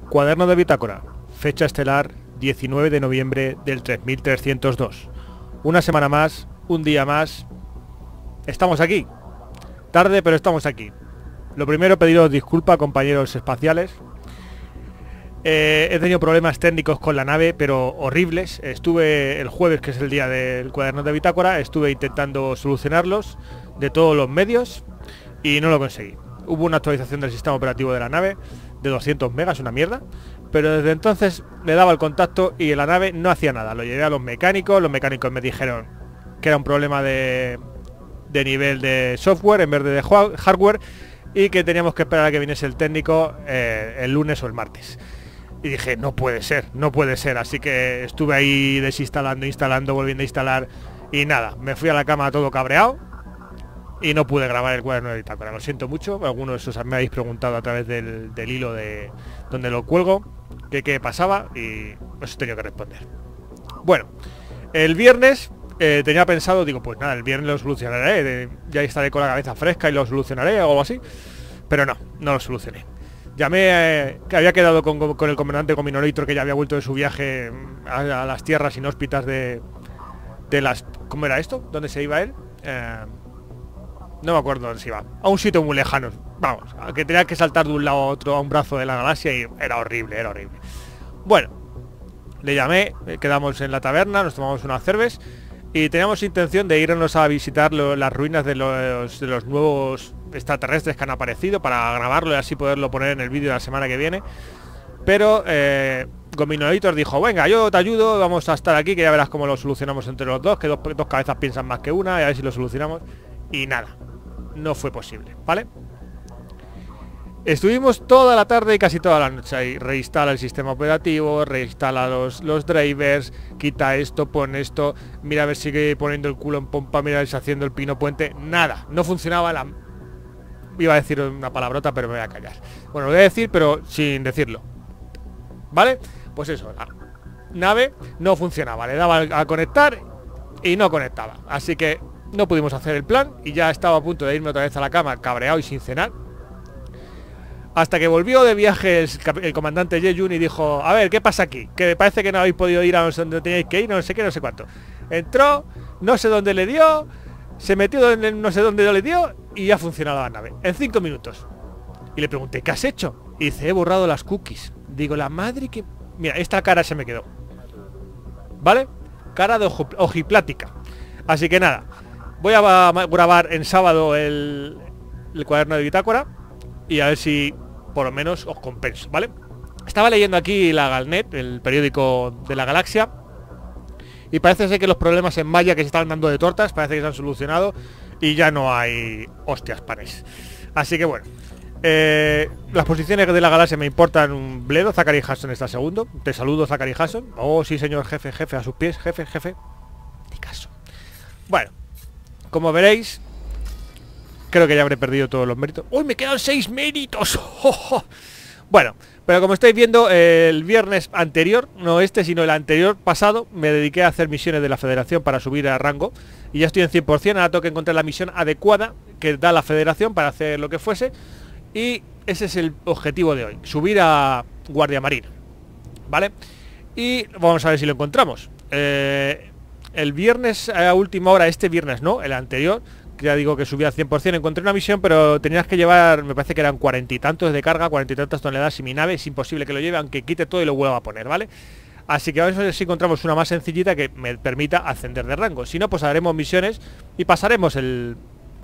Cuaderno de bitácora, fecha estelar 19 de noviembre del 3302. Una semana más, un día más. Estamos aquí. Tarde, pero estamos aquí. Lo primero, pediros disculpas, compañeros espaciales. He tenido problemas técnicos con la nave, pero horribles. Estuve el jueves, que es el día del cuaderno de bitácora, estuve intentando solucionarlos de todos los medios y no lo conseguí. Hubo una actualización del sistema operativo de la nave de 200 megas, una mierda. Pero desde entonces le daba el contacto y la nave no hacía nada. Lo llevé a los mecánicos me dijeron que era un problema de nivel de software en vez de hardware, y que teníamos que esperar a que viniese el técnico el lunes o el martes. Y dije, no puede ser, no puede ser. Así que estuve ahí desinstalando, instalando, volviendo a instalar. Y nada, me fui a la cama todo cabreado y no pude grabar el cuaderno de bitácora. Lo siento mucho, algunos de esos me habéis preguntado a través del hilo de donde lo cuelgo que qué pasaba y os he tenido que responder. Bueno, el viernes tenía pensado, digo, pues nada, el viernes lo solucionaré, ya estaré con la cabeza fresca y lo solucionaré o algo así. Pero no lo solucioné. Llamé, que había quedado con el comandante Gominolator, que ya había vuelto de su viaje a las tierras inhóspitas de las... ¿Cómo era esto? ¿Dónde se iba él? No me acuerdo dónde se iba. A un sitio muy lejano. Vamos, que tenía que saltar de un lado a otro, a un brazo de la galaxia, y era horrible, era horrible. Bueno, le llamé, quedamos en la taberna, nos tomamos unas cervezas y teníamos intención de irnos a visitar las ruinas de los nuevos extraterrestres que han aparecido para grabarlo y así poderlo poner en el vídeo de la semana que viene. Pero Gominolator dijo, venga, yo te ayudo, vamos a estar aquí, que ya verás cómo lo solucionamos entre los dos, que dos cabezas piensan más que una, y a ver si lo solucionamos. Y nada, no fue posible, ¿vale? Estuvimos toda la tarde y casi toda la noche ahí. Reinstala el sistema operativo, reinstala los drivers, quita esto, pone esto, mira a ver si sigue poniendo el culo en pompa, mira a ver si haciendo el pino puente. Nada, no funcionaba la... Iba a decir una palabrota, pero me voy a callar. Bueno, lo voy a decir, pero sin decirlo, ¿vale? Pues eso, la nave no funcionaba, le daba a conectar y no conectaba. Así que no pudimos hacer el plan y ya estaba a punto de irme otra vez a la cama, cabreado y sin cenar. Hasta que volvió de viaje el comandante Yejun y dijo, a ver, ¿qué pasa aquí? Que me parece que no habéis podido ir a donde teníais que ir, no sé qué, no sé cuánto. Entró, no sé dónde le dio, se metió en no sé dónde le dio y ya funcionaba la nave, en 5 minutos. Y le pregunté, ¿qué has hecho? Y dice, he borrado las cookies. Digo, la madre que... Mira, esta cara se me quedó, ¿vale? Cara de ojiplática. Así que nada, voy a grabar en sábado el cuaderno de bitácora y a ver si por lo menos os compenso, ¿vale? Estaba leyendo aquí la Galnet, el periódico de la galaxia, y parece ser que los problemas en Maya que se estaban dando de tortas parece que se han solucionado y ya no hay hostias panes. Así que bueno, las posiciones de la galaxia me importan un bledo. Zachary Hasson está segundo. Te saludo, Zachary Hasson. Oh, sí, señor jefe, jefe, a sus pies, jefe, jefe. Ni caso. Bueno, como veréis, creo que ya habré perdido todos los méritos. ¡Uy, me quedan 6 méritos! ¡Oh! Bueno, pero como estáis viendo, el viernes anterior, no este, sino el anterior pasado, me dediqué a hacer misiones de la Federación para subir a rango. Y ya estoy en 100%, ahora tengo que encontrar la misión adecuada que da la Federación para hacer lo que fuese. Y ese es el objetivo de hoy, subir a Guardia Marina, ¿vale? Y vamos a ver si lo encontramos. El viernes a última hora, este viernes no, el anterior, que ya digo que subí al 100%, encontré una misión, pero tenías que llevar, me parece que eran 40 y tantos de carga, 40 y tantas toneladas, y mi nave es imposible que lo lleve, aunque quite todo y lo vuelva a poner, ¿vale? Así que vamos a ver si encontramos una más sencillita que me permita ascender de rango. Si no, pues haremos misiones y pasaremos el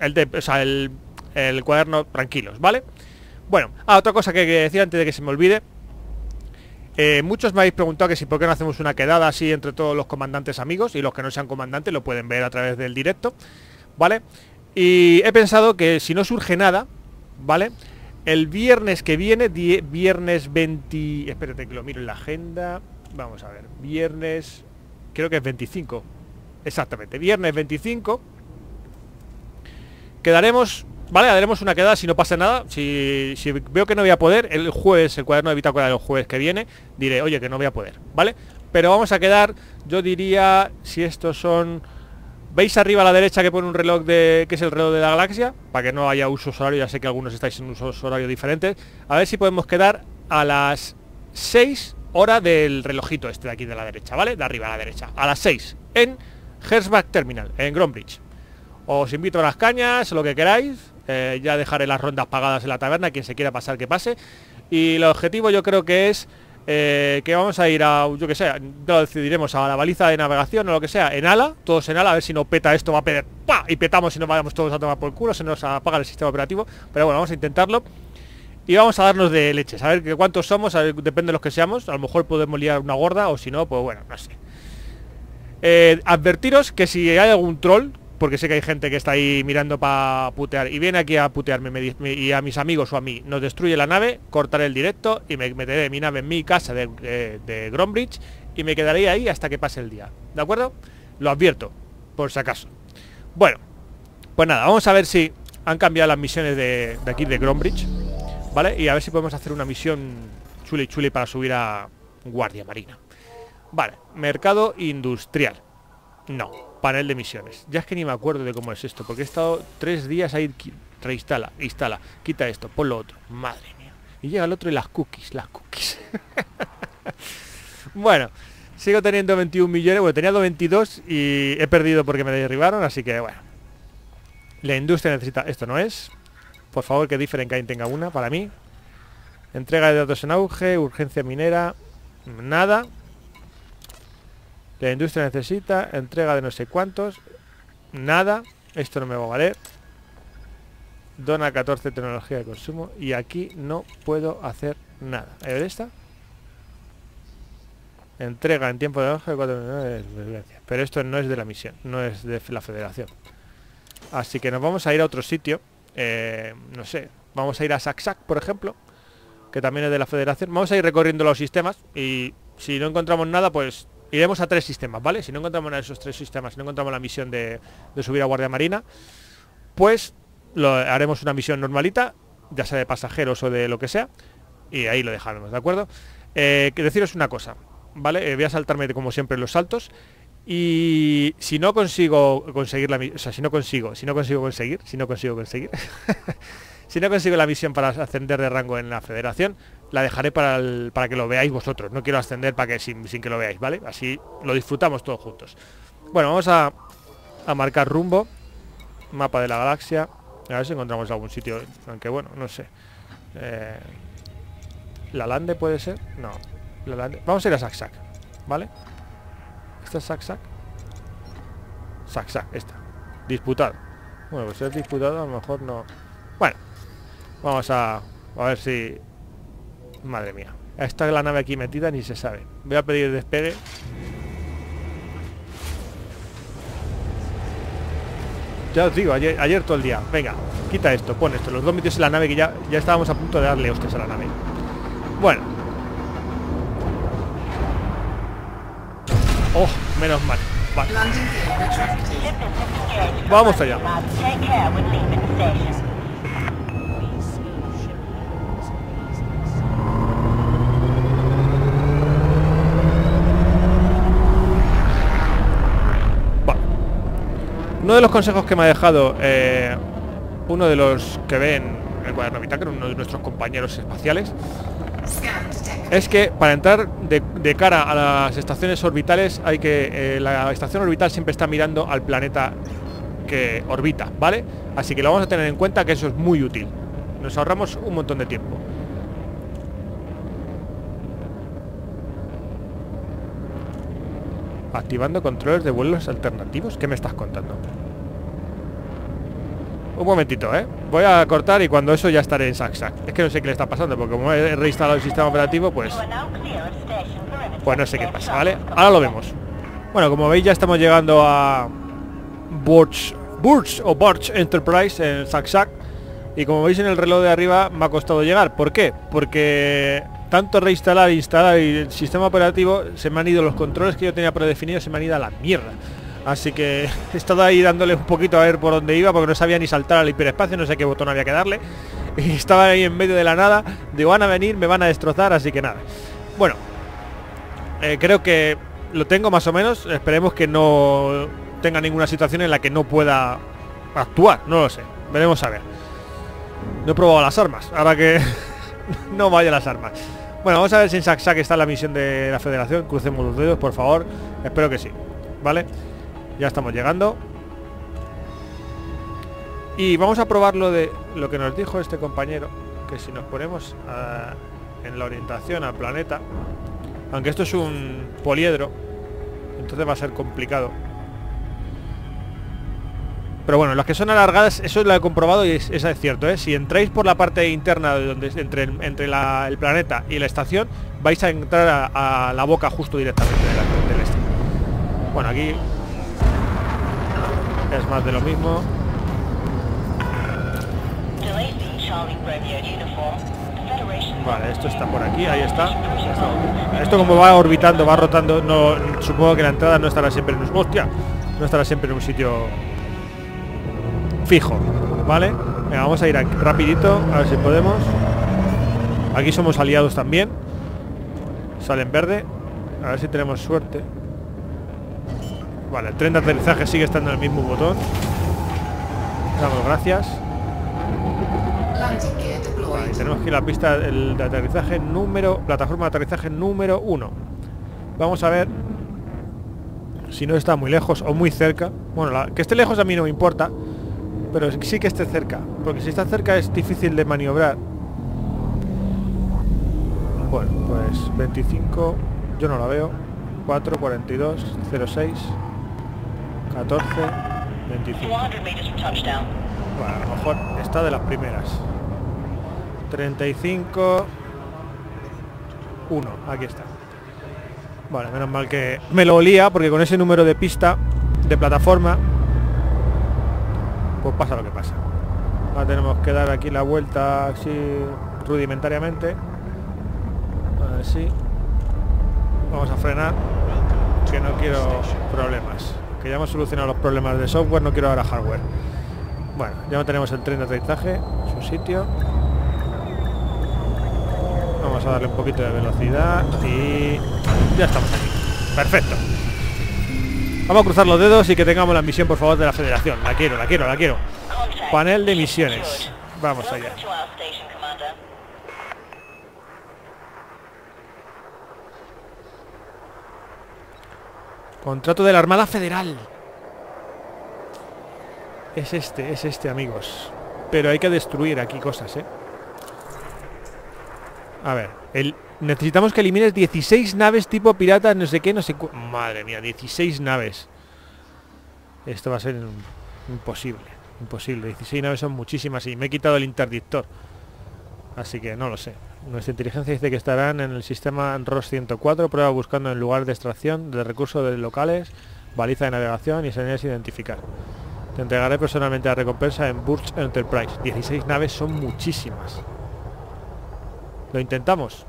cuaderno tranquilos, ¿vale? Bueno, otra cosa que decir antes de que se me olvide. Muchos me habéis preguntado que si por qué no hacemos una quedada así entre todos los comandantes amigos, y los que no sean comandantes lo pueden ver a través del directo, ¿vale? Y he pensado que si no surge nada, ¿vale? El viernes que viene, viernes 20... Espérate que lo miro en la agenda. Vamos a ver, viernes... Creo que es 25. Exactamente, viernes 25 quedaremos, ¿vale? Haremos una quedada si no pasa nada. Si veo que no voy a poder, el jueves, el cuaderno de bitácora del jueves que viene, diré, oye, que no voy a poder, ¿vale? Pero vamos a quedar, yo diría, si estos son... ¿Veis arriba a la derecha que pone un reloj que es el reloj de la galaxia? Para que no haya usos horarios, ya sé que algunos estáis en usos horarios diferentes. A ver si podemos quedar a las 6 hora del relojito este de aquí de la derecha, ¿vale? De arriba a la derecha, a las 6 en Herzberg Terminal, en Grombridge. Os invito a las cañas, lo que queráis. Ya dejaré las rondas pagadas en la taberna, quien se quiera pasar que pase. Y el objetivo yo creo que es que vamos a ir a, yo que sé, lo decidiremos, a la baliza de navegación o lo que sea, en ala, todos en ala, a ver si no peta esto, va a pedir ¡pah! Y petamos y nos vayamos todos a tomar por el culo, se nos apaga el sistema operativo. Pero bueno, vamos a intentarlo. Y vamos a darnos de leches, a ver que cuántos somos, a ver, depende de los que seamos. A lo mejor podemos liar una gorda, o si no, pues bueno, no sé. Advertiros que si hay algún troll, porque sé que hay gente que está ahí mirando para putear y viene aquí a putearme y a mis amigos o a mí nos destruye la nave, cortaré el directo y me meteré mi nave en mi casa de Grombridge y me quedaré ahí hasta que pase el día, ¿de acuerdo? Lo advierto, por si acaso. Bueno, pues nada, vamos a ver si han cambiado las misiones de aquí de Grombridge, ¿vale? Y a ver si podemos hacer una misión chuli para subir a Guardia Marina. Vale, mercado industrial. No, panel de misiones. Ya es que ni me acuerdo de cómo es esto, porque he estado 3 días ahí. Reinstala, instala, quita esto, pon lo otro. Madre mía. Y llega el otro y las cookies. Bueno, sigo teniendo 21 millones. Bueno, tenía 22 y he perdido porque me derribaron, así que bueno. La industria necesita... Esto no es. Por favor, que Different tenga una para mí. Entrega de datos en auge, urgencia minera. Nada. La industria necesita entrega de no sé cuántos. Nada. Esto no me va a valer. Dona 14 tecnología de consumo. Y aquí no puedo hacer nada. A ver esta. Entrega en tiempo de auge de 4 de supervivencia. Pero esto no es de la misión. No es de la federación. Así que nos vamos a ir a otro sitio. No sé. Vamos a ir a Sac-Sac, por ejemplo. Que también es de la federación. Vamos a ir recorriendo los sistemas. Y si no encontramos nada, pues... iremos a 3 sistemas, ¿vale? Si no encontramos nada de esos 3 sistemas, si no encontramos la misión de subir a Guardia Marina, pues haremos una misión normalita, ya sea de pasajeros o de lo que sea, y ahí lo dejaremos, ¿de acuerdo? Que deciros una cosa, ¿vale? Voy a saltarme como siempre los saltos, y si no consigo conseguir la misión, o sea, si no consigo conseguir si no consigo la misión para ascender de rango en la federación, la dejaré para que lo veáis vosotros. No quiero ascender para que sin que lo veáis, ¿vale? Así lo disfrutamos todos juntos. Bueno, vamos a marcar rumbo. Mapa de la galaxia. A ver si encontramos algún sitio. Aunque bueno, no sé. ¿La Lande puede ser? No. La Lande. Vamos a ir a Sac-Sac, ¿vale? ¿Esta es Sac-Sac? Sac-Sac, esta. Disputado. Bueno, pues si es disputado, a lo mejor no. Bueno. Vamos a ver si... Madre mía. Está la nave aquí metida, ni se sabe. Voy a pedir despegue. Ya os digo, ayer todo el día. Venga, quita esto, pon esto. Los 2 metidos en la nave que ya estábamos a punto de darle hostias a la nave. Bueno. Oh, menos mal. Vale. Vamos allá. Uno de los consejos que me ha dejado uno de los que ven el cuaderno bitácora, uno de nuestros compañeros espaciales, es que para entrar de cara a las estaciones orbitales hay que... la estación orbital siempre está mirando al planeta que orbita, ¿vale? Así que lo vamos a tener en cuenta, que eso es muy útil. Nos ahorramos un montón de tiempo. Activando controles de vuelos alternativos. ¿Qué me estás contando? Un momentito, ¿eh? Voy a cortar y cuando eso ya estaré en Sac-Sac. Es que no sé qué le está pasando, porque como he reinstalado el sistema operativo, pues no sé qué pasa, ¿vale? Ahora lo vemos. Bueno, como veis ya estamos llegando a Burj Enterprise en Sac-Sac. Y como veis en el reloj de arriba me ha costado llegar. ¿Por qué? Porque... tanto reinstalar e instalar y el sistema operativo, se me han ido los controles que yo tenía predefinidos, se me han ido a la mierda. Así que he estado ahí dándole un poquito a ver por dónde iba, porque no sabía ni saltar al hiperespacio, no sé qué botón había que darle. Y estaba ahí en medio de la nada, digo, van a venir, me van a destrozar, así que nada. Bueno, creo que lo tengo más o menos, esperemos que no tenga ninguna situación en la que no pueda actuar, no lo sé, veremos a ver. No he probado las armas, ahora que no vaya las armas. Bueno, vamos a ver si en Saksak está la misión de la Federación. Crucemos los dedos, por favor. Espero que sí. Vale, ya estamos llegando. Y vamos a probar lo que nos dijo este compañero, que si nos ponemos en la orientación al planeta, aunque esto es un poliedro, entonces va a ser complicado. Pero bueno, las que son alargadas, eso lo he comprobado y eso es cierto, ¿eh? Si entráis por la parte interna de donde entre el planeta y la estación, vais a entrar a la boca justo directamente del este. Bueno, aquí es más de lo mismo. Vale, esto está por aquí, ahí está. Esto como va orbitando, va rotando, no, supongo que la entrada no estará siempre en un... ¡Hostia! No estará siempre en un sitio fijo, ¿vale? Venga, vamos a ir aquí rapidito, a ver si podemos. Aquí somos aliados también. Sale en verde. A ver si tenemos suerte. Vale, el tren de aterrizaje sigue estando en el mismo botón. Damos gracias. Vale, tenemos que ir a la pista de aterrizaje plataforma de aterrizaje número 1. Vamos a ver si no está muy lejos o muy cerca. Bueno, que esté lejos a mí no me importa, pero sí que esté cerca, porque si está cerca es difícil de maniobrar. Bueno, pues 25, yo no la veo. 4, 42, 06, 14, 25. Bueno, a lo mejor está de las primeras. 35, 1, aquí está. Vale, menos mal que me lo olía, porque con ese número de pista, de plataforma, pues pasa lo que pasa. Ahora tenemos que dar aquí la vuelta así rudimentariamente. A ver si vamos a frenar, que no quiero problemas. Que ya hemos solucionado los problemas de software, no quiero ahora hardware. Bueno, ya no tenemos el tren de aterrizaje en su sitio. Vamos a darle un poquito de velocidad y ya estamos aquí. Perfecto. Vamos a cruzar los dedos y que tengamos la misión, por favor, de la Federación. La quiero. Panel de misiones. Vamos allá. Contrato de la Armada Federal. Es este, amigos. Pero hay que destruir aquí cosas, ¿eh? A ver, necesitamos que elimines 16 naves tipo piratas, no sé qué, no sé cu... Madre mía, 16 naves. Esto va a ser imposible. 16 naves son muchísimas y me he quitado el interdictor. Así que no lo sé. Nuestra inteligencia dice que estarán en el sistema ROS 104. Prueba buscando en lugar de extracción de recursos de locales, baliza de navegación y señales identificar. Te entregaré personalmente la recompensa en Burj Enterprise. 16 naves son muchísimas. Lo intentamos.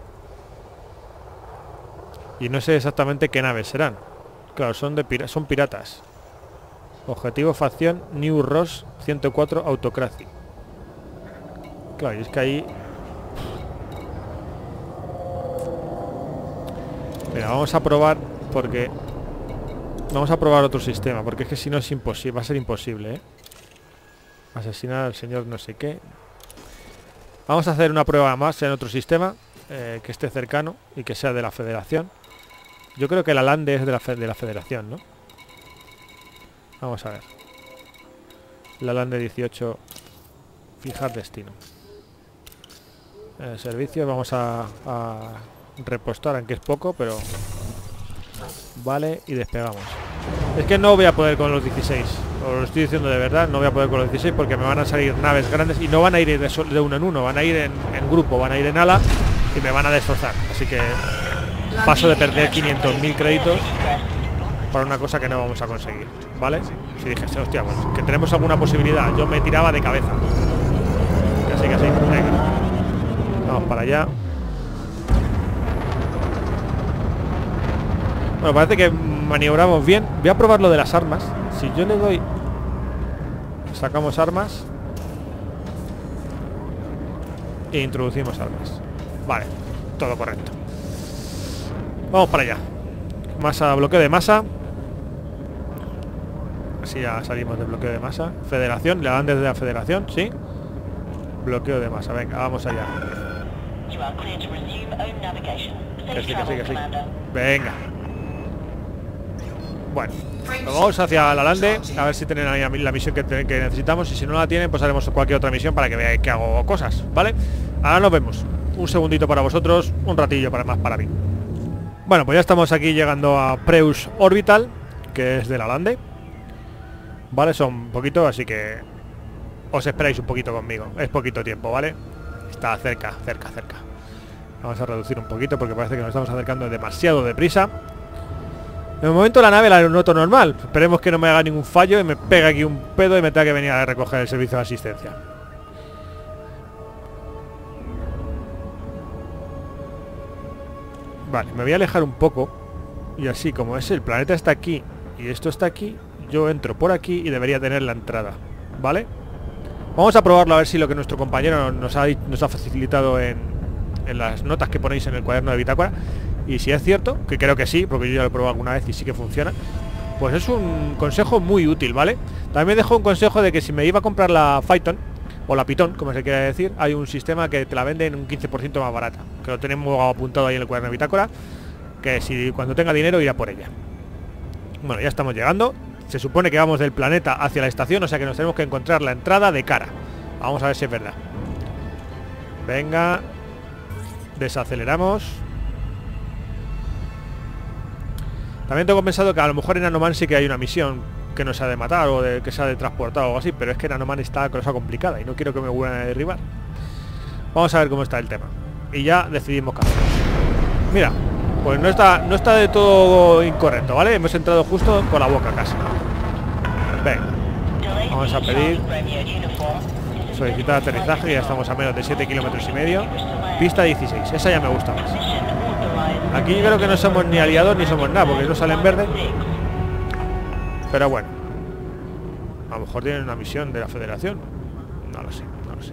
Y no sé exactamente qué naves serán. Claro, son piratas. Objetivo facción New ROS 104 Autocracy. Claro, y es que ahí... Mira, vamos a probar porque... Vamos a probar otro sistema, porque es que si no es imposible, va a ser imposible, ¿eh? Asesinar al señor no sé qué. Vamos a hacer una prueba más en otro sistema que esté cercano y que sea de la Federación. Yo creo que la Lande es de la Federación, ¿no? Vamos a ver. La Lande 18. Fijar destino. Servicio, vamos a repostar, aunque es poco, pero... Vale, y despegamos. Es que no voy a poder con los 16. Os lo estoy diciendo de verdad, no voy a poder con los 16 porque me van a salir naves grandes y no van a ir de uno en uno, van a ir en grupo, van a ir en ala y me van a destrozar. Así que paso de perder 500.000 créditos para una cosa que no vamos a conseguir, ¿vale? Si dijese, hostia, pues, que tenemos alguna posibilidad, yo me tiraba de cabeza. Casi, venga. Vamos para allá. Bueno, parece que maniobramos bien. Voy a probar lo de las armas. Si yo le doy... Sacamos armas. E introducimos armas. Vale, todo correcto. Vamos para allá. Masa, bloqueo de masa. Así ya salimos del bloqueo de masa. Federación, le dan desde la Federación, ¿sí? Bloqueo de masa, venga, vamos allá. Que sí, que sí, que sí. Venga. Bueno, nos vamos hacia la lande, a ver si tienen ahí la misión que necesitamos. Y si no la tienen, pues haremos cualquier otra misión para que veáis que hago cosas, ¿vale? Ahora nos vemos. Un segundito para vosotros, un ratillo más para mí. Bueno, pues ya estamos aquí llegando a Preus Orbital, que es de la lande. Vale, son poquito, así que os esperáis un poquito conmigo. Es poquito tiempo, ¿vale? Está cerca. Vamos a reducir un poquito porque parece que nos estamos acercando demasiado deprisa. De momento la nave la noto normal. Esperemos que no me haga ningún fallo y me pegue aquí un pedo y me tenga que venir a recoger el servicio de asistencia. Vale, me voy a alejar un poco. Y así como es, el planeta está aquí y esto está aquí, yo entro por aquí y debería tener la entrada, ¿vale? Vamos a probarlo a ver si lo que nuestro compañero nos ha facilitado en las notas que ponéis en el cuaderno de bitácora. Y si es cierto, que creo que sí, porque yo ya lo he probado alguna vez y sí que funciona, pues es un consejo muy útil, ¿vale? También dejo un consejo de que si me iba a comprar la Phaeton, o la Python, como se quiera decir, hay un sistema que te la vende en un 15% más barata, que lo tenemos apuntado ahí en el cuaderno de bitácora, que si cuando tenga dinero irá por ella. Bueno, ya estamos llegando. Se supone que vamos del planeta hacia la estación, o sea que nos tenemos que encontrar la entrada de cara. Vamos a ver si es verdad. Venga. Desaceleramos. También tengo pensado que a lo mejor en Anoman sí que hay una misión que no sea de matar o de que sea de transportar o algo así, pero es que en Anoman está cosa complicada y no quiero que me vuelvan a derribar. Vamos a ver cómo está el tema. Y ya decidimos qué hacer. Mira, pues no está de todo incorrecto, ¿vale? Hemos entrado justo con la boca casi. Venga. Vamos a pedir solicitar aterrizaje, ya estamos a menos de 7,5 kilómetros. Pista 16, esa ya me gusta más. Aquí yo creo que no somos ni aliados ni somos nada, porque no sale en verde. Pero bueno, a lo mejor tienen una misión de la Federación. No lo sé.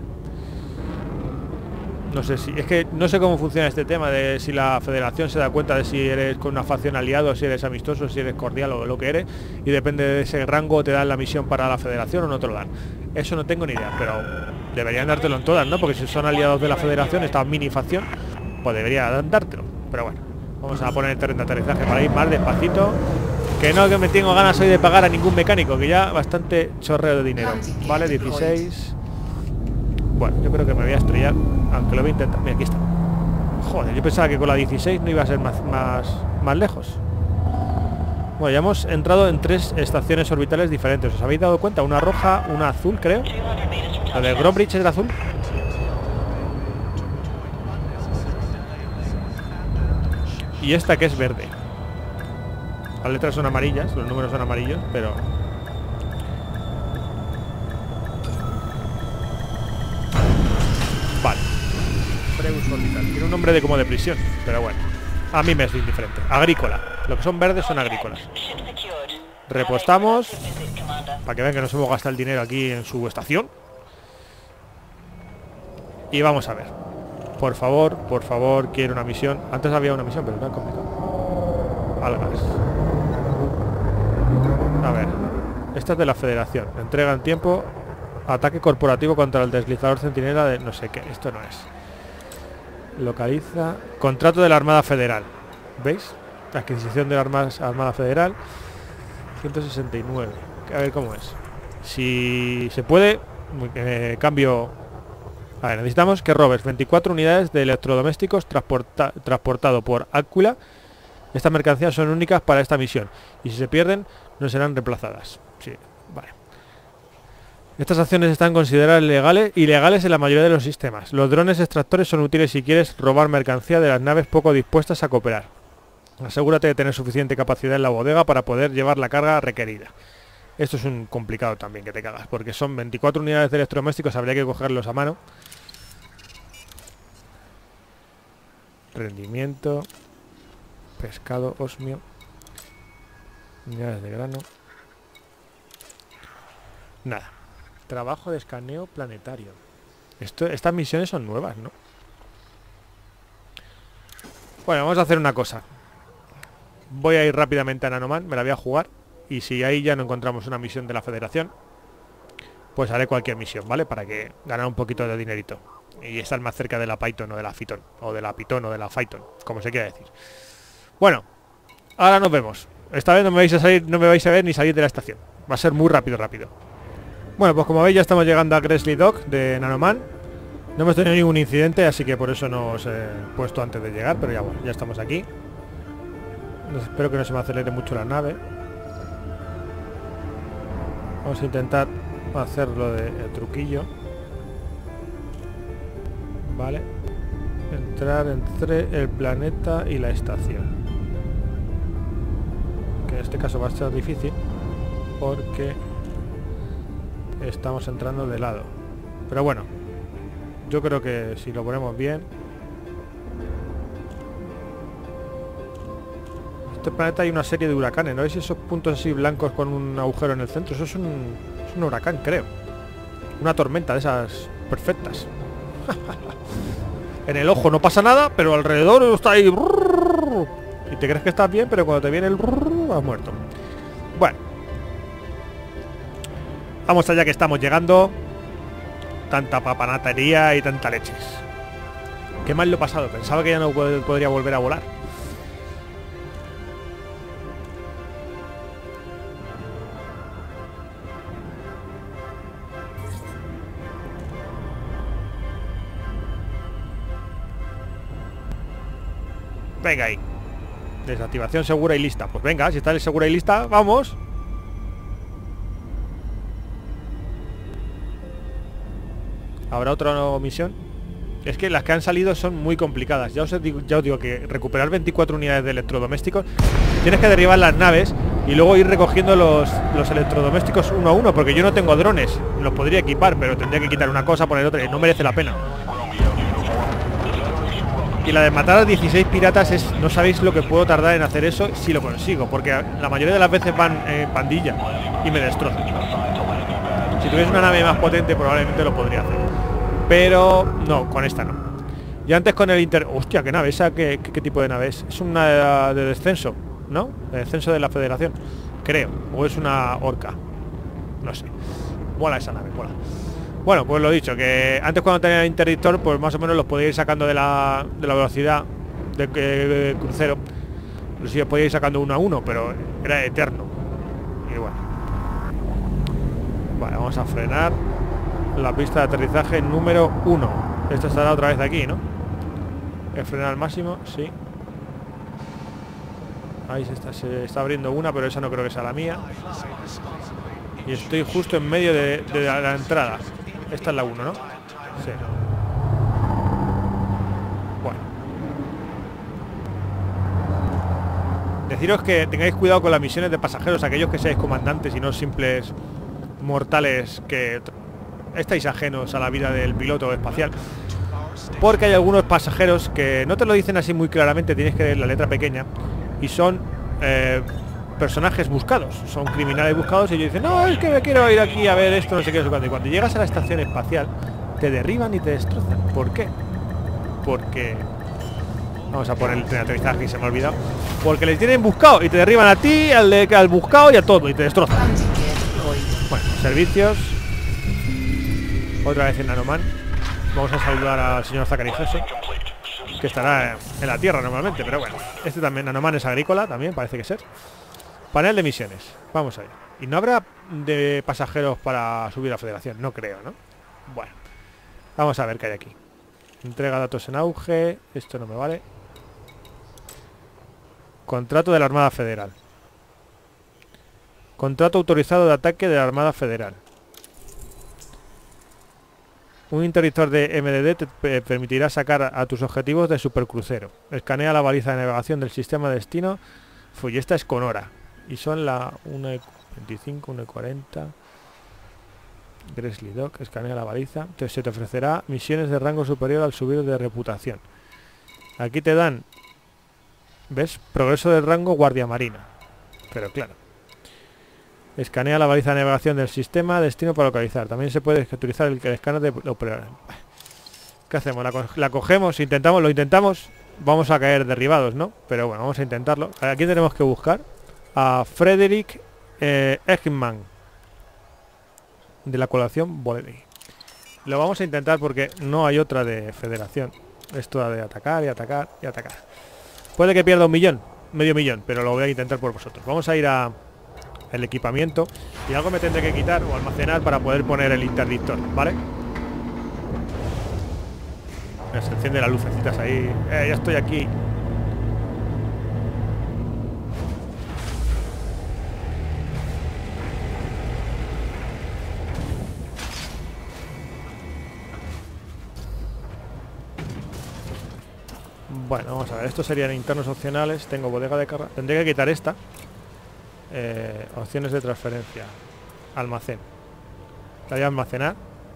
No sé si... Es que no sé cómo funciona este tema de si la Federación se da cuenta de si eres con una facción aliado, si eres amistoso, si eres cordial o lo que eres. Y depende de ese rango te dan la misión para la Federación o no te lo dan. Eso no tengo ni idea, pero deberían dártelo en todas, ¿no? Porque si son aliados de la Federación, esta mini facción, pues debería dártelo. Pero bueno, vamos a poner el terreno de aterrizaje para ir más despacito. Que no, que me tengo ganas hoy de pagar a ningún mecánico, que ya bastante chorreo de dinero. Vale, 16. Bueno, yo creo que me voy a estrellar, aunque lo voy a intentar. Mira, aquí está. Joder, yo pensaba que con la 16 no iba a ser más lejos. Bueno, ya hemos entrado en 3 estaciones orbitales diferentes. ¿Os habéis dado cuenta? Una roja, una azul, creo. La del Grombrich es la azul. Y esta que es verde. Las letras son amarillas, los números son amarillos, pero... Vale. Preus Orbital. Tiene un nombre como de prisión, pero bueno. A mí me es indiferente. Agrícola. Lo que son verdes son agrícolas. Repostamos. Para que vean que nos hemos gastado el dinero aquí en su estación. Y vamos a ver. Por favor, quiero una misión. Antes había una misión, pero no es complicado. Algas. A ver. Esta es de la Federación. Entrega en tiempo. Ataque corporativo contra el deslizador centinela de no sé qué. Esto no es. Localiza. Contrato de la Armada Federal. ¿Veis? Adquisición de la Armada Federal. 169. A ver cómo es. Si se puede, cambio. A ver, necesitamos que robes 24 unidades de electrodomésticos transportado por Aquila. Estas mercancías son únicas para esta misión. Y si se pierden, no serán reemplazadas. Sí, vale. Estas acciones están consideradas ilegales en la mayoría de los sistemas. Los drones extractores son útiles si quieres robar mercancía de las naves poco dispuestas a cooperar. Asegúrate de tener suficiente capacidad en la bodega para poder llevar la carga requerida. Esto es un complicado también que te cagas, porque son 24 unidades de electrodomésticos, habría que cogerlos a mano. Rendimiento. Pescado, osmio. Unidades de grano. Nada. Trabajo de escaneo planetario. Estas misiones son nuevas, ¿no? Bueno, vamos a hacer una cosa. Voy a ir rápidamente a Anoman, me la voy a jugar. Y si ahí ya no encontramos una misión de la Federación, pues haré cualquier misión, ¿vale? Para que ganar un poquito de dinerito y estar más cerca de la Python o de la Phyton, o de la Python o de la Phyton, como se quiera decir. Bueno, ahora nos vemos. Esta vez no me vais a salir, no me vais a ver ni salir de la estación. Va a ser muy rápido. Bueno, pues como veis ya estamos llegando a Grizzly Dock de Nanoman. No hemos tenido ningún incidente, así que por eso no os he puesto antes de llegar, pero ya bueno, ya estamos aquí. Espero que no se me acelere mucho la nave. Vamos a intentar hacerlo de truquillo. Vale. Entrar entre el planeta y la estación. Que en este caso va a ser difícil porque estamos entrando de lado. Pero bueno, yo creo que si lo ponemos bien. Este planeta hay una serie de huracanes, ¿no veis esos puntos así blancos con un agujero en el centro? Eso es un huracán, creo. Una tormenta de esas perfectas. En el ojo no pasa nada, pero alrededor está ahí. Y te crees que estás bien, pero cuando te viene el has muerto. Bueno, vamos allá que estamos llegando. Tanta papanatería y tanta leches. Qué mal lo he pasado. Pensaba que ya no podría volver a volar. Venga ahí. Desactivación segura y lista. Pues venga, si está segura y lista, vamos. ¿Habrá otra misión? Es que las que han salido son muy complicadas. Ya os digo que recuperar 24 unidades de electrodomésticos, tienes que derribar las naves y luego ir recogiendo los electrodomésticos uno a uno, porque yo no tengo drones. Los podría equipar, pero tendría que quitar una cosa, poner otra, y no merece la pena. Y la de matar a 16 piratas es... No sabéis lo que puedo tardar en hacer eso si lo consigo, porque la mayoría de las veces van en pandilla y me destrozan. Si tuviese una nave más potente probablemente lo podría hacer, pero no, con esta no. Y antes con el Hostia, ¿qué nave? ¿Esa qué tipo de nave es? Es una de descenso, ¿no? De descenso de la Federación, creo. O es una orca, no sé. Mola esa nave, mola. Bueno, pues lo dicho, que antes cuando tenía el interdictor, pues más o menos los podía ir sacando de la velocidad de crucero. Inclusive podía ir sacando uno a uno, pero era eterno. Y bueno. Vale, vamos a frenar la pista de aterrizaje número 1. Esto estará otra vez aquí, ¿no? Voy a frenar al máximo, sí. Ahí se está abriendo una, pero esa no creo que sea la mía. Y estoy justo en medio de la entrada. Esta es la 1, ¿no? Sí. Bueno. Deciros que tengáis cuidado con las misiones de pasajeros, aquellos que seáis comandantes y no simples mortales que estáis ajenos a la vida del piloto espacial, porque hay algunos pasajeros que no te lo dicen así muy claramente, tienes que leer la letra pequeña, y son personajes buscados, son criminales buscados, y ellos dicen, no, es que me quiero ir aquí a ver esto, no sé qué, no sé cuándo. Y cuando llegas a la estación espacial te derriban y te destrozan. ¿Por qué? Porque... Vamos a poner el tren de aterrizaje, y se me ha olvidado. Porque les tienen buscado y te derriban a ti, al buscado y a todo, y te destrozan. Bueno, servicios. Otra vez en Nanoman. Vamos a saludar al señor Zachary Hesse, que estará en la Tierra normalmente, pero bueno. Este también, Nanoman es agrícola, también parece que ser. Panel de misiones, vamos a ir. ¿Y no habrá de pasajeros para subir a Federación? No creo, ¿no? Bueno, vamos a ver qué hay aquí. Entrega datos en auge. Esto no me vale. Contrato de la Armada Federal. Contrato autorizado de ataque de la Armada Federal. Un interdictor de MDD te permitirá sacar a tus objetivos de supercrucero. Escanea la baliza de navegación del sistema de destino. Fui, esta es con hora. Y son la 1:25, 1:40. Grizzly Dock, escanea la baliza. Entonces se te ofrecerá misiones de rango superior al subir de reputación. Aquí te dan, ¿ves? Progreso de rango guardia marina. Pero claro. Escanea la baliza de navegación del sistema destino para localizar. También se puede utilizar el escáner de operar. ¿Qué hacemos? La cogemos, lo intentamos. Vamos a caer derribados, ¿no? Pero bueno, vamos a intentarlo. Aquí tenemos que buscar a Frederick Eggman. de la colación Bodedi. Lo vamos a intentar porque no hay otra de federación. Esto de atacar y atacar y atacar. Puede que pierda 1 millón, medio millón, pero lo voy a intentar por vosotros. Vamos a ir a el equipamiento y algo me tendré que quitar o almacenar para poder poner el interdictor, ¿vale? Se enciende las lucecitas ahí. Ya estoy aquí. Bueno, vamos a ver. Estos serían internos opcionales. Tengo bodega de carga. Tendré que quitar esta. Opciones de transferencia. Almacén. La voy a almacenar.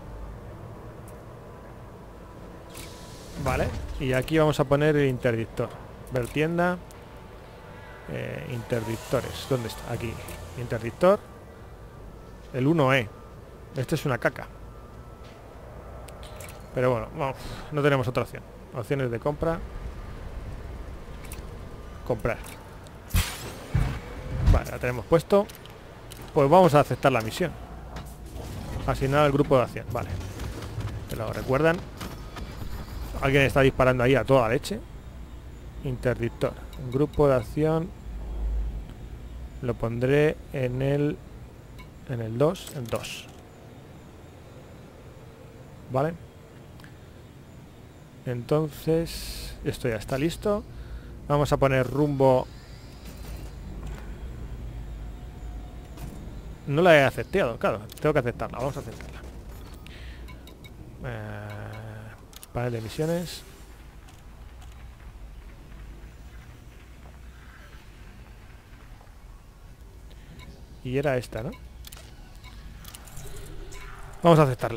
Vale. Y aquí vamos a poner el interdictor. Ver tienda. Interdictores. ¿Dónde está? Aquí. Interdictor. El 1E. Este es una caca. Pero bueno, vamos, no tenemos otra opción. Opciones de compra. Comprar. Vale, la tenemos puesto. Pues vamos a aceptar la misión. Asignar al grupo de acción. Vale. Que lo recuerdan. Alguien está disparando ahí a toda leche. Interdictor. Grupo de acción. Lo pondré en el 2. En 2. Vale. Entonces, esto ya está listo. Vamos a poner rumbo. No la he aceptado, claro, tengo que aceptarla, vamos a aceptarla. Panel de misiones. Y era esta, ¿no? Vamos a aceptarla.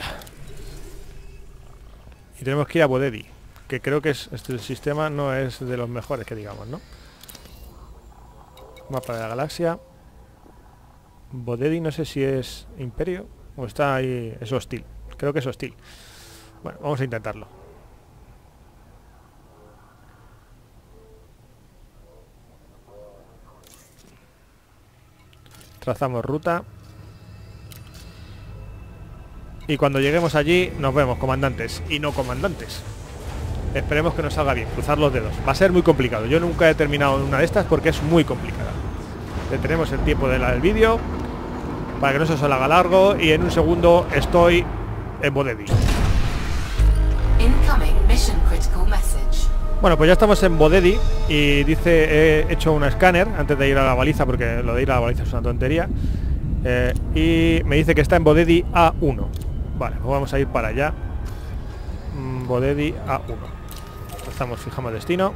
Y tenemos que ir a Bodedi, que creo que el sistema no es de los mejores que digamos, ¿no? Mapa de la galaxia. Bodedi no sé si es Imperio o está ahí, es hostil. Creo que es hostil. Bueno, vamos a intentarlo. Trazamos ruta. Y cuando lleguemos allí nos vemos, comandantes y no comandantes. Esperemos que nos salga bien, cruzar los dedos. Va a ser muy complicado. Yo nunca he terminado una de estas porque es muy complicada. Detenemos el tiempo del vídeo para que no se os haga largo y en un segundo estoy en Bodedi. Bueno, pues ya estamos en Bodedi y dice, he hecho un escáner antes de ir a la baliza porque lo de ir a la baliza es una tontería. Y me dice que está en Bodedi A1. Vale, pues vamos a ir para allá. Bodedi A1. Fijamos destino.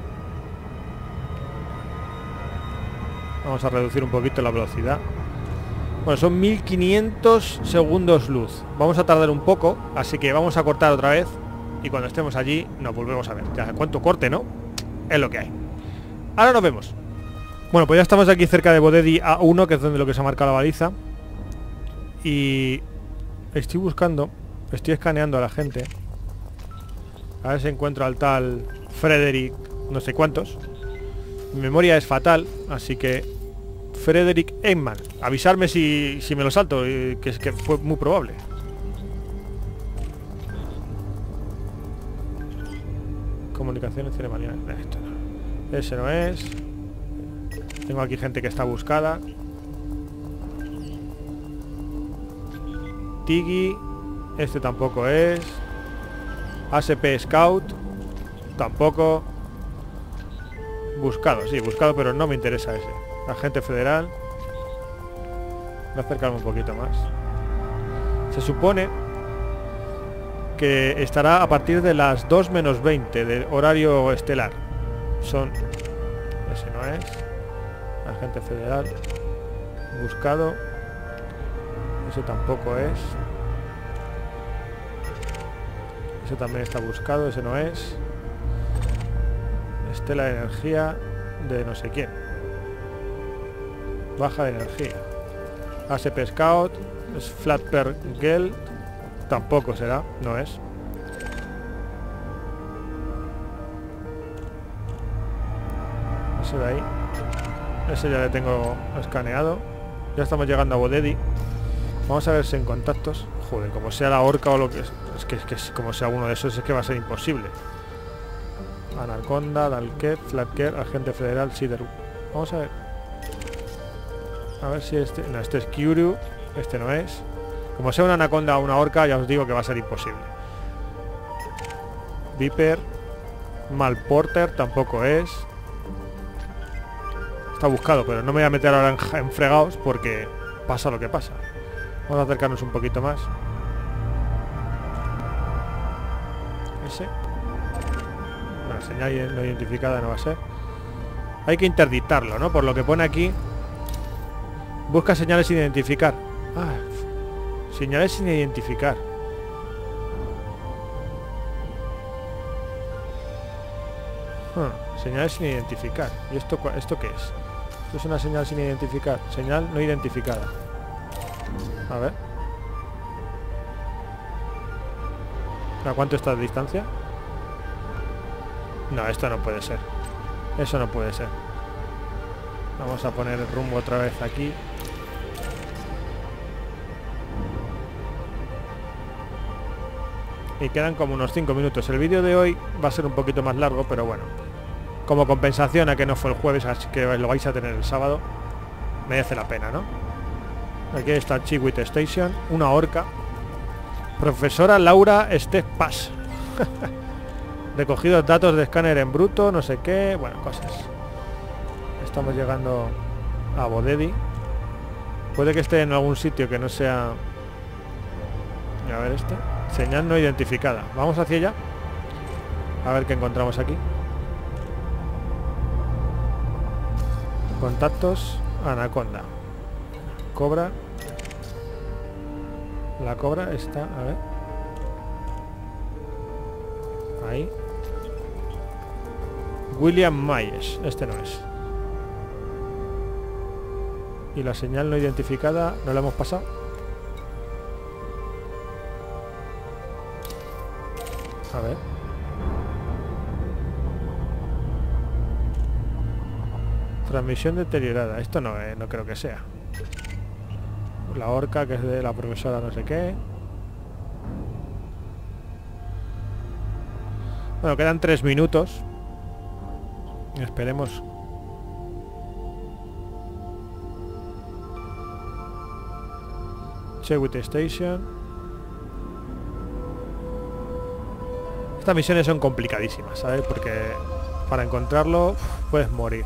Vamos a reducir un poquito la velocidad. Bueno, son 1500 segundos luz. Vamos a tardar un poco, así que vamos a cortar otra vez. Y cuando estemos allí nos volvemos a ver. Ya, cuánto corte, ¿no? Es lo que hay. Ahora nos vemos. Bueno, pues ya estamos aquí cerca de Bodedi A1, que es donde lo que se ha marcado la baliza. Y estoy buscando, estoy escaneando a la gente. A ver si encuentro al tal Frederick no sé cuántos. Mi memoria es fatal, así que Frederick Einman. Avisarme si me lo salto, que es que fue muy probable. Comunicaciones ceremoniales. Esto no. Ese no es. Tengo aquí gente que está buscada. Tigi. Este tampoco es. ASP Scout. Tampoco. Buscado, sí, buscado, pero no me interesa ese. Agente federal. Voy a acercarme un poquito más. Se supone que estará a partir de las 2 menos 20 de horario estelar. Son... Ese no es. Agente federal. Buscado. Ese tampoco es. Ese también está buscado, ese no es. Estela de energía de no sé quién. Baja de energía. ASP Scout. Es Flatper Gel. Tampoco será, no es. Ese de ahí. Ese ya le tengo escaneado. Ya estamos llegando a Bodedi. Vamos a ver si en contactos. Joder, como sea la horca o lo que es. Es que como sea uno de esos es que va a ser imposible. Anaconda, Dalket, Flatker, Agente Federal, Sider. Vamos a ver. A ver si este... No, este es Kyuryu. Este no es. Como sea una anaconda o una horca, ya os digo que va a ser imposible. Viper. Malporter tampoco es. Está buscado, pero no me voy a meter ahora en fregados porque pasa lo que pasa. Vamos a acercarnos un poquito más. Ese. Bueno, señal no identificada no va a ser. Hay que interdictarlo, ¿no? Por lo que pone aquí. Busca señales sin identificar. Ah, señales sin identificar. Señales sin identificar. ¿Y esto qué es? Esto es una señal sin identificar. Señal no identificada. A ver. ¿A cuánto está de distancia? No, esto no puede ser. Eso no puede ser. Vamos a poner el rumbo otra vez aquí. Y quedan como unos 5 minutos. El vídeo de hoy va a ser un poquito más largo, pero bueno. Como compensación a que no fue el jueves, así que lo vais a tener el sábado. Merece la pena, ¿no? Aquí está Chigwit Station. Una horca. Profesora Laura Stepas. Recogidos datos de escáner en bruto, no sé qué. Bueno, cosas. Estamos llegando a Bodedi. Puede que esté en algún sitio que no sea... A ver este. Señal no identificada. Vamos hacia allá. A ver qué encontramos aquí. Contactos. Anaconda. Cobra. La cobra está... A ver. Ahí. William Myers. Este no es. Y la señal no identificada no la hemos pasado. A ver. Transmisión deteriorada. Esto no creo que sea. La horca que es de la profesora no sé qué. Bueno, quedan 3 minutos. Esperemos. Chigwit Station. Estas misiones son complicadísimas, ¿sabes? Porque para encontrarlo puedes morir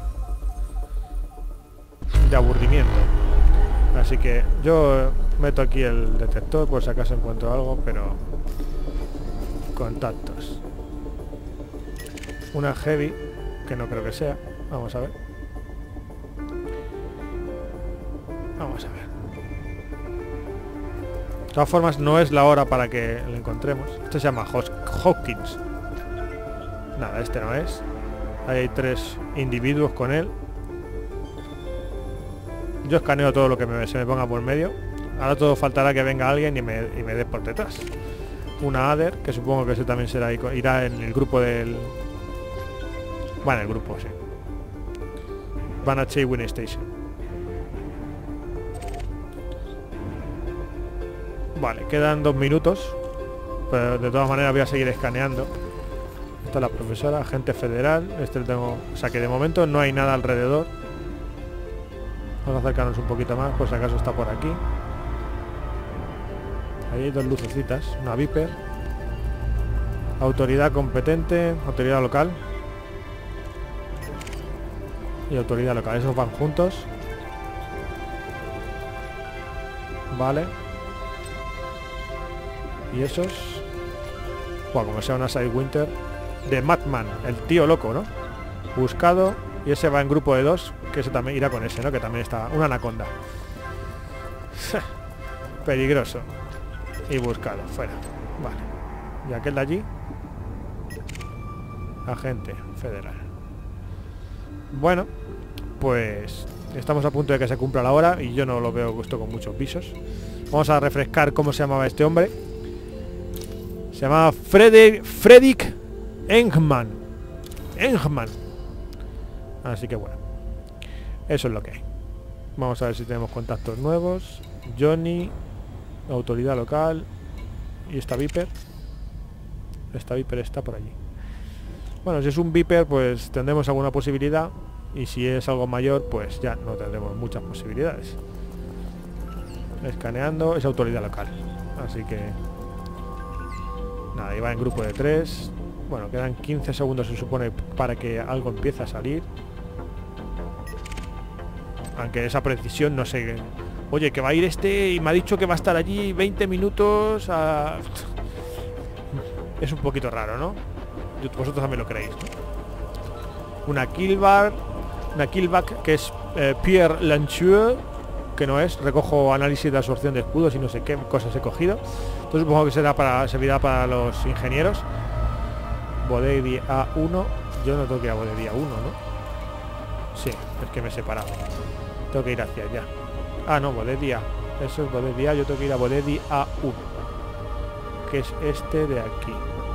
de aburrimiento. Así que yo meto aquí el detector por si acaso encuentro algo, pero... Contactos. Una heavy, que no creo que sea. Vamos a ver. Vamos a ver. De todas formas, no es la hora para que lo encontremos. Este se llama Hawkins. Nada, este no es. Ahí hay 3 individuos con él. Yo escaneo todo lo que se me ponga por medio. Ahora todo faltará que venga alguien y me dé por detrás. Una Adder, que supongo que ese también irá en el grupo del... Bueno, el grupo, sí. Van a Chigwit Station. Vale, quedan 2 minutos. Pero de todas maneras voy a seguir escaneando. Esta es la profesora, agente federal. Este lo tengo... O sea que de momento no hay nada alrededor. Vamos a acercarnos un poquito más, por si acaso está por aquí. Ahí hay 2 lucecitas. Una Viper. Autoridad competente. Autoridad local. Y autoridad local. Esos van juntos. Vale. Y esos... Buah, como sea una Sidewinter. De Madman. El tío loco, ¿no? Buscado. Y ese va en grupo de 2. Que ese también irá con ese, ¿no? Que también está... Una anaconda. Peligroso. Y buscado. Fuera. Vale. Y aquel de allí. Agente federal. Bueno. Pues... Estamos a punto de que se cumpla la hora. Y yo no lo veo esto con muchos visos. Vamos a refrescar cómo se llamaba este hombre. Se llamaba Fredrik Engman. Así que bueno. Eso es lo que hay. Vamos a ver si tenemos contactos nuevos. Johnny. Autoridad local. ¿Y esta Viper? Esta Viper está por allí. Bueno, si es un Viper, pues tendremos alguna posibilidad. Y si es algo mayor, pues ya no tendremos muchas posibilidades. Escaneando, es autoridad local. Así que... nada, iba en grupo de 3. Bueno, quedan 15 segundos se supone para que algo empiece a salir. Aunque esa precisión no sé... Oye, que va a ir este y me ha dicho que va a estar allí 20 minutos a... Es un poquito raro, ¿no? Vosotros también lo creéis, ¿no? Una killback que es Pierre Lancheux, que no es, recojo análisis de absorción de escudos y no sé qué cosas he cogido. Entonces supongo que servirá para los ingenieros. Bodedi A1. Yo no tengo que ir a Bodedi A1, ¿no? Sí, es que me he separado. Tengo que ir hacia allá. Ah, no, Bodedi A. Eso es Bodedi A, yo tengo que ir a Bodedi A1, que es este de aquí.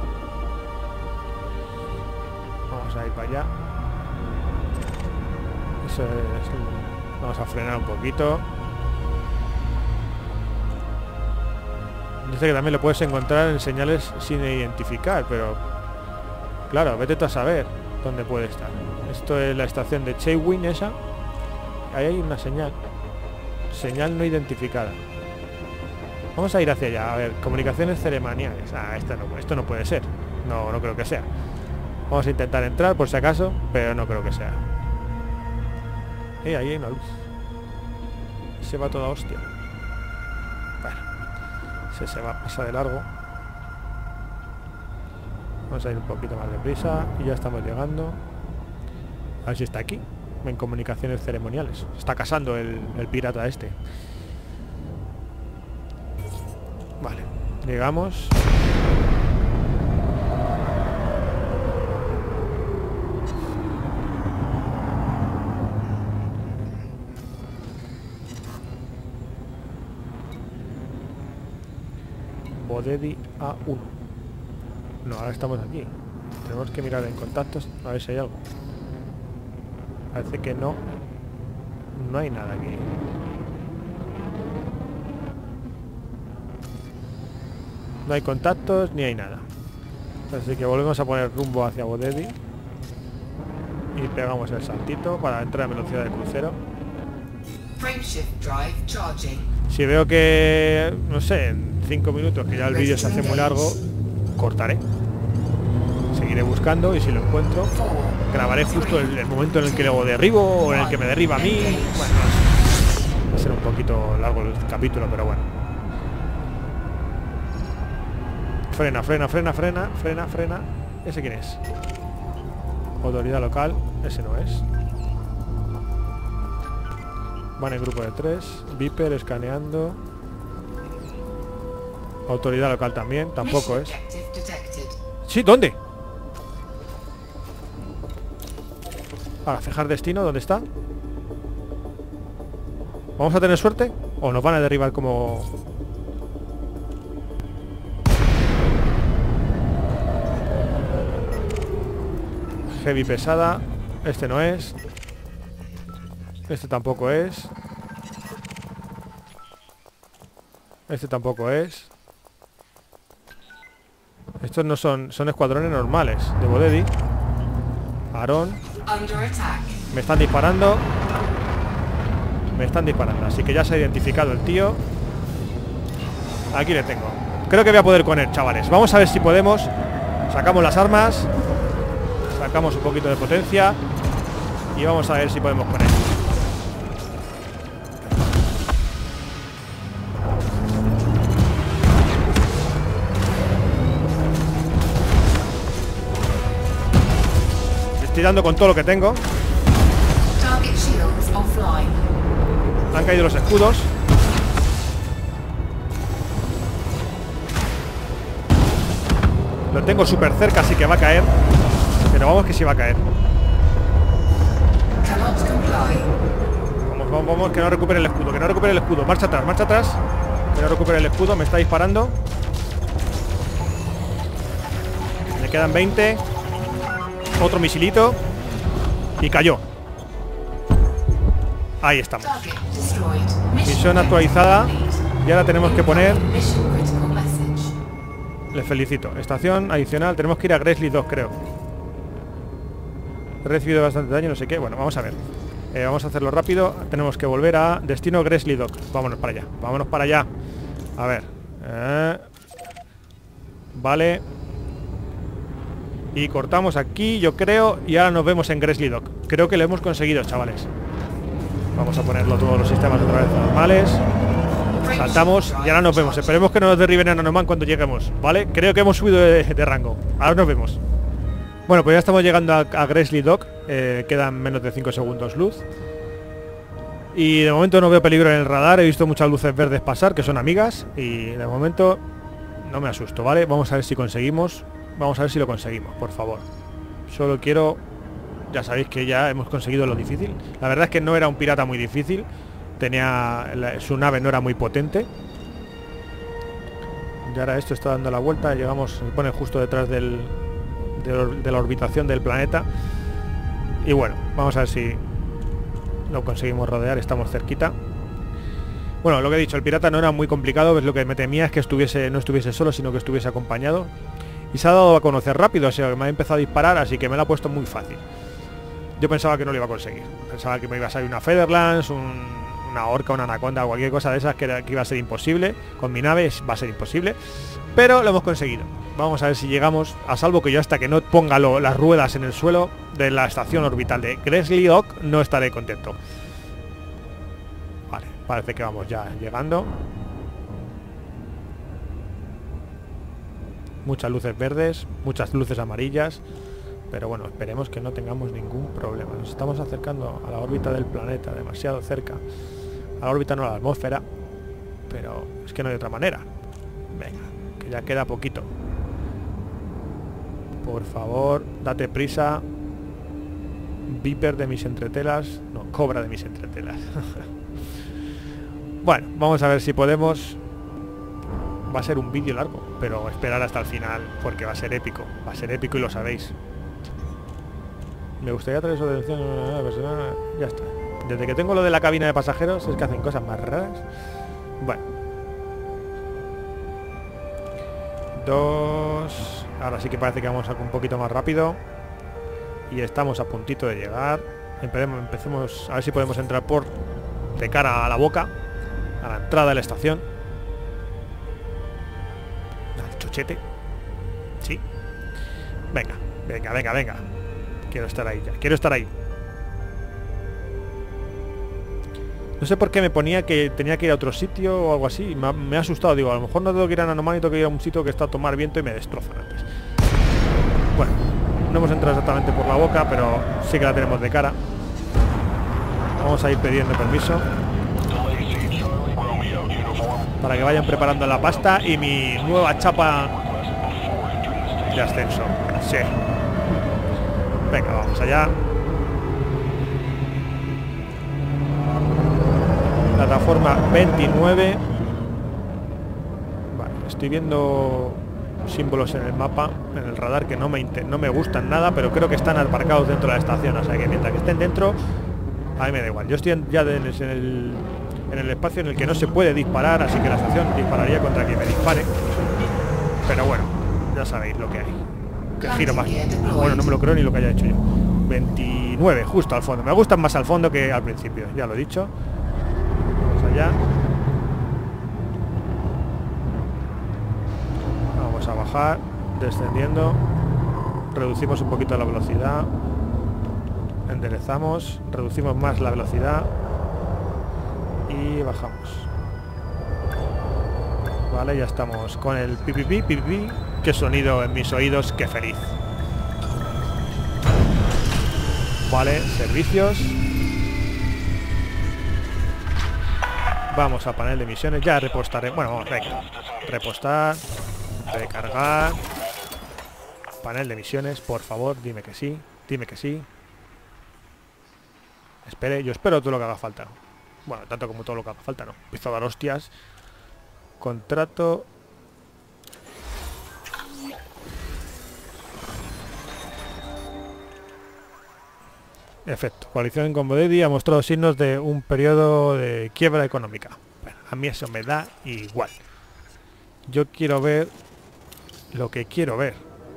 Vamos a ir para allá. Eso es... Vamos a frenar un poquito. Dice que también lo puedes encontrar en señales sin identificar, pero... Claro, vete tú a saber dónde puede estar. Esto es la estación de Chaywin esa. Ahí hay una señal. Señal no identificada. Vamos a ir hacia allá. A ver, comunicaciones ceremoniales. Ah, esto no puede ser. No creo que sea. Vamos a intentar entrar por si acaso, pero no creo que sea. Ahí hay una luz. Se va toda hostia. Bueno, se va a pasar de largo. Vamos a ir un poquito más deprisa y ya estamos llegando. A ver si está aquí, en comunicaciones ceremoniales. Se está casando el pirata este. Vale, llegamos. Bodedi A1. No, ahora estamos aquí. Tenemos que mirar en contactos a ver si hay algo. Parece que no. No hay nada aquí. No hay contactos ni hay nada. Así que volvemos a poner rumbo hacia Bodedi. Y pegamos el saltito para entrar a velocidad de crucero. Si veo que, no sé, en 5 minutos, que ya el vídeo se hace muy largo, cortaré. Seguiré buscando y si lo encuentro, grabaré justo el momento en el que lo derribo o en el que me derriba a mí. Bueno, va a ser un poquito largo el capítulo, pero bueno. Frena, frena, frena, frena, frena, frena. ¿Ese quién es? Autoridad local. Ese no es. Van en grupo de 3. Viper escaneando. Autoridad local también. Tampoco es. Sí, ¿dónde? Ahora, fijar destino. ¿Dónde está? ¿Vamos a tener suerte? ¿O nos van a derribar como... Heavy pesada? Este no es. Este tampoco es. Este tampoco es. Estos no son escuadrones normales de Bodedi. Aarón. Me están disparando. Me están disparando. Así que ya se ha identificado el tío. Aquí le tengo. Creo que voy a poder con él, chavales. Vamos a ver si podemos. Sacamos las armas. Sacamos un poquito de potencia. Y vamos a ver si podemos con él. Estoy dando con todo lo que tengo. Han caído los escudos. Lo tengo súper cerca, así que va a caer. Pero vamos que sí va a caer. Vamos, vamos, vamos, que no recupere el escudo. Que no recupere el escudo. Marcha atrás, marcha atrás. Que no recupere el escudo, me está disparando. Me quedan 20. Otro misilito. Y cayó. Ahí estamos. Misión actualizada. Y ahora tenemos que poner Les felicito. Estación adicional. Tenemos que ir a Gresley 2, creo. He recibido bastante daño, no sé qué. Bueno, vamos a ver. Vamos a hacerlo rápido. Tenemos que volver a destino Gresley Dock. Vámonos para allá. Vámonos para allá. A ver. Vale. Y cortamos aquí, yo creo. Y ahora nos vemos en Gresley Dock. Creo que lo hemos conseguido, chavales. Vamos a ponerlo todos los sistemas otra vez normales. Saltamos y ahora nos vemos. Esperemos que no nos derriben a Nanoman cuando lleguemos, ¿vale? Creo que hemos subido de rango. Ahora nos vemos. Bueno, pues ya estamos llegando a Gresley Dock. Quedan menos de 5 segundos luz. Y de momento no veo peligro en el radar. He visto muchas luces verdes pasar, que son amigas. Y de momento no me asusto, ¿vale? Vamos a ver si conseguimos. Vamos a ver si lo conseguimos, por favor. Solo quiero... Ya sabéis que ya hemos conseguido lo difícil. La verdad es que no era un pirata muy difícil. Su nave no era muy potente. Y ahora esto está dando la vuelta. Llegamos, se pone justo detrás de la orbitación del planeta. Y bueno, vamos a ver si lo conseguimos rodear. Estamos cerquita. Bueno, lo que he dicho, el pirata no era muy complicado. Lo que me temía es que no estuviese solo, sino que estuviese acompañado. Y se ha dado a conocer rápido, o sea que me ha empezado a disparar, así que me lo ha puesto muy fácil. Yo pensaba que no lo iba a conseguir. Pensaba que me iba a salir una Featherlands, una orca, una anaconda, cualquier cosa de esas que iba a ser imposible. Con mi nave va a ser imposible. Pero lo hemos conseguido. Vamos a ver si llegamos, a salvo que yo hasta que no ponga las ruedas en el suelo de la estación orbital de Gresley Dock no estaré contento. Vale, parece que vamos ya llegando. Muchas luces verdes, muchas luces amarillas. Pero bueno, esperemos que no tengamos ningún problema. Nos estamos acercando a la órbita del planeta, demasiado cerca. A la órbita, no a la atmósfera. Pero es que no hay otra manera. Venga, que ya queda poquito. Por favor, date prisa. Viper de mis entretelas. No, cobra de mis entretelas. Bueno, vamos a ver si podemos. Va a ser un vídeo largo, pero esperar hasta el final, porque va a ser épico. Va a ser épico y lo sabéis. Me gustaría traer su atención. Ya está. Desde que tengo lo de la cabina de pasajeros es que hacen cosas más raras. Bueno. 2. Ahora sí que parece que vamos un poquito más rápido. Y estamos a puntito de llegar. Empecemos a ver si podemos entrar de cara a la boca, a la entrada de la estación. Al chochete. Sí. Venga, venga, venga, venga. Quiero estar ahí ya. Quiero estar ahí. No sé por qué me ponía que tenía que ir a otro sitio o algo así. Me ha asustado. Digo, a lo mejor no tengo que ir a Nanoman y tengo que ir a un sitio que está a tomar viento y me destrozan antes. Bueno, no hemos entrado exactamente por la boca, pero sí que la tenemos de cara. Vamos a ir pidiendo permiso para que vayan preparando la pasta y mi nueva chapa de ascenso. Sí. Venga, vamos allá. Plataforma 29. Vale, estoy viendo símbolos en el mapa, en el radar, que no me gustan nada, pero creo que están aparcados dentro de la estación, o sea que mientras que estén dentro, a mí me da igual. Yo estoy ya en el espacio en el que no se puede disparar, así que la estación dispararía contra quien me dispare. Pero bueno, ya sabéis lo que hay. Que giro más. Bueno, no me lo creo ni lo que haya hecho yo. 29, justo al fondo. Me gustan más al fondo que al principio, ya lo he dicho. Allá. Vamos a bajar, descendiendo, reducimos un poquito la velocidad, enderezamos, reducimos más la velocidad y bajamos. Vale, ya estamos con el pipipi, pipipi. Qué sonido en mis oídos, qué feliz. Vale, servicios. Vamos a panel de misiones, ya repostaré. Bueno, vamos, venga. Repostar, recargar. Panel de misiones, por favor, dime que sí. Dime que sí. Espere, yo espero todo lo que haga falta. Bueno, tanto como todo lo que haga falta, no. Empiezo a dar hostias. Contrato. Efecto. Coalición en Combodedi ha mostrado signos de un periodo de quiebra económica. Bueno, a mí eso me da igual. Yo quiero ver lo que quiero ver.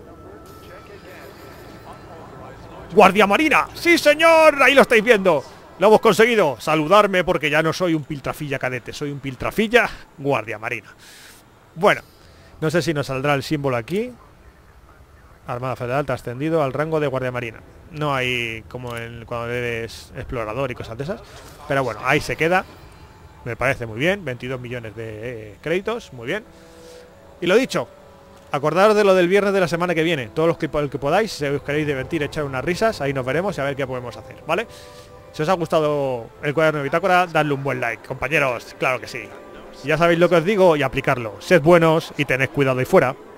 ¡Guardia Marina! ¡Sí, señor! Ahí lo estáis viendo. Lo hemos conseguido. Saludarme porque ya no soy un piltrafilla cadete. Soy un piltrafilla Guardia Marina. Bueno, no sé si nos saldrá el símbolo aquí. Armada Federal te ha ascendido al rango de Guardia Marina. No hay como cuando eres explorador y cosas de esas. Pero bueno, ahí se queda. Me parece muy bien. 22 millones de créditos. Muy bien. Y lo dicho. Acordaros de lo del viernes de la semana que viene. Todos los que podáis, si os queréis divertir, echar unas risas, ahí nos veremos y a ver qué podemos hacer, ¿vale? Si os ha gustado el cuaderno de bitácora, dadle un buen like, compañeros, claro que sí. Ya sabéis lo que os digo y aplicarlo. Sed buenos y tened cuidado ahí fuera.